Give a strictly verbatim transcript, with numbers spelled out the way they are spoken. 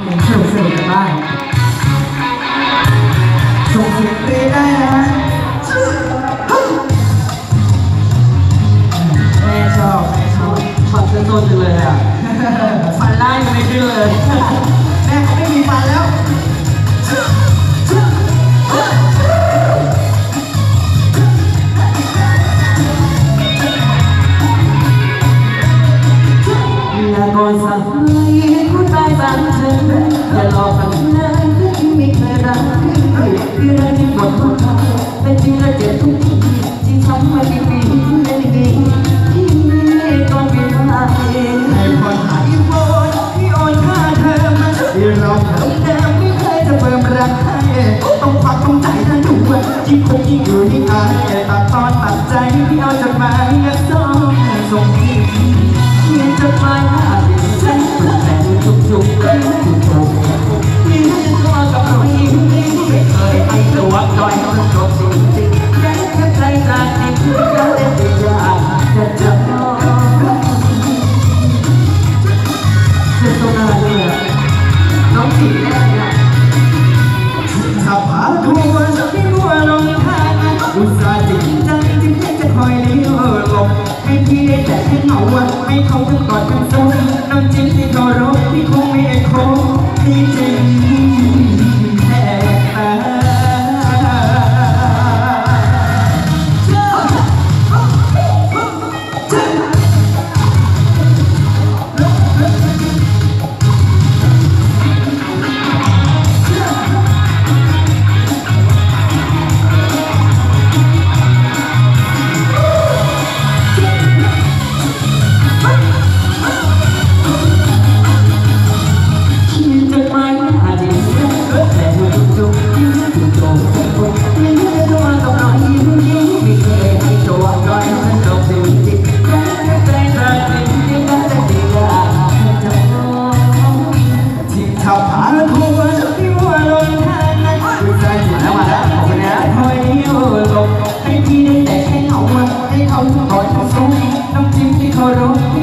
สนุกสนุกกันบ้างส่งเสียงเรียได้นะแม่ชอบแม่ชอบฟันต้นๆเลยอ่ะฟันล่างยังไม่ขึ้นเลยแม่เขาไม่มีฟันแล้วอย่าก่อนสั่งให้พูดไปบางเธออย่าหลอกกันนะที่ไม่เคยรักที่รักที่หมดทุกทางเป็นจริงและเจ็บทุกทีที่ทำมากี่ปีไม่ได้ดีที่ก่อนเป็นอะไรให้ผ่อนหายโอนที่โอนค่าเธอมาที่เราเดิมเดิมไม่เคยจะเพิ่มรักให้ต้องควักต้องใจทั้งหัวที่คงยิ่งอยู่ที่อายตัดตอนตัดใจที่เอาจดหมายยัดซ่อนส่งที่ยังจดหมายหาดิฉันแต่ทุกๆทุกๆมีตัวกับเราอีกไม่เคยให้ตัวดอยมันจบจริงๆยังแค่ใจจากที่คุณจะเล่นยากจะจับน้องเจ้าตัวอะไรเนี่ยน้องสีแรกเนี่ยถ้าพาทัวร์จะไม่รู้ว่าลงทางอุตส่าห์จริงจังจริงๆจะคอยเลี้ยวหลบให้พี่ได้แต่ให้เหงาให้เขาเป็นกอดเป็นซุ้มน้ำจิ้มที่เคารพที่คงไม่เอ็นโคที่จริงแค่ตาให้พี่ได้แต่แค่เหงาให้เขากอดเขาซุ้มน้ำจิ้มที่เคารพ